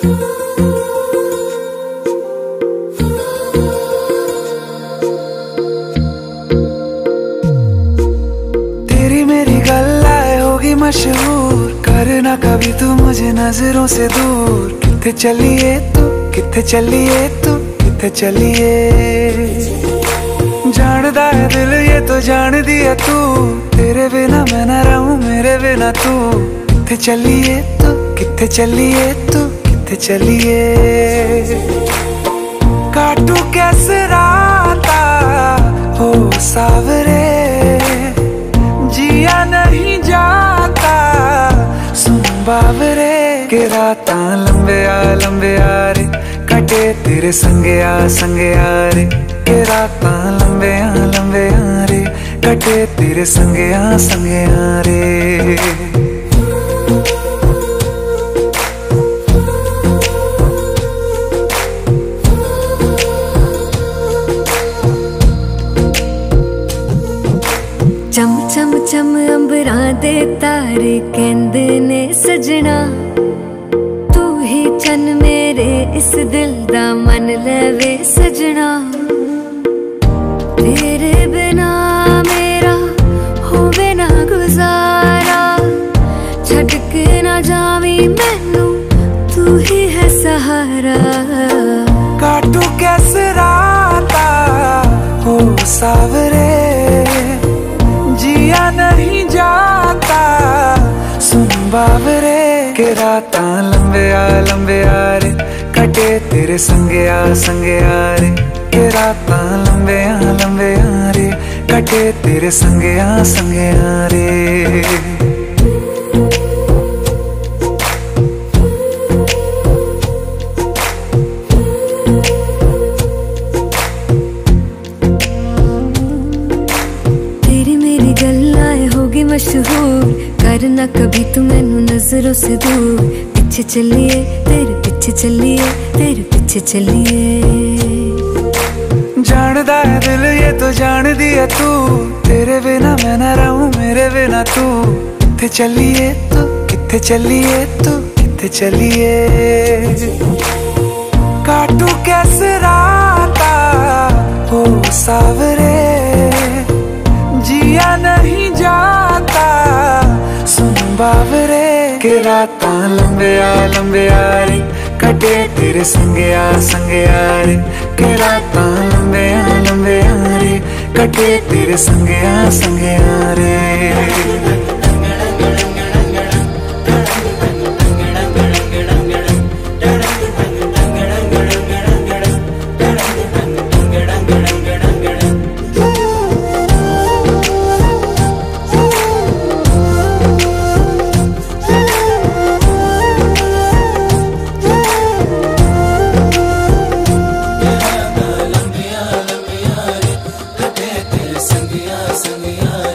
तेरी मेरी गल्लाए होगी मशहूर, करना कभी तू मुझे नजरों से दूर। किथे चलिए तू, किथे चलिए तू, किथे चलिए। जानदा है दिल ये तो जान दिया तू, तेरे बिना मैं न रहूं मेरे बिना तू। किथे चलिए तू, किथे चलिए तू, किथे चलिए। काटू कैसे राता हो सावरे, जिया नहीं जाता सुन बावरे। के राता लंबे आ रे, कटे तेरे संगे आ रे। के राता लंबे आ रे, कटे तेरे संगे आ रे। चम चम चम अंबरां दे तारे कहंदे ने सजना, तू ही चन मेरे इस दिल दा मन लवे सजना। तेरे बिना मेरा होवे ना गुजारा, छड़ के ना जावी मैनू तू ही है सहारा। काटू कैसे राता हो सावरे, जिया नहीं जाता सुन बावरे। के राता लंबे आ रे, कटे तेरे संगे आ रे। के राता लंबे आ रे, कटे तेरे संगे आ रे। मशहूर करना कभी तू मैनू नजरों से दूर। पीछे चलिए तेरे पीछे चलिए, तेरे पीछे चलिए। जानदा है दिल ये तो जान दिया तू, तेरे बिना मैं न रहूं मेरे बिना तू। किथे चलिए तू, किथे चलिए तू, किथे चलिए। काटू कैसे राता हो सावरे, जिया नहीं जाता सुन बावरे। के राता लंबे आ रे, कटे तेरे संगे आ रे। के राता लंबे आ रे, कटे तेरे संगे आ रे। संगिया संगिया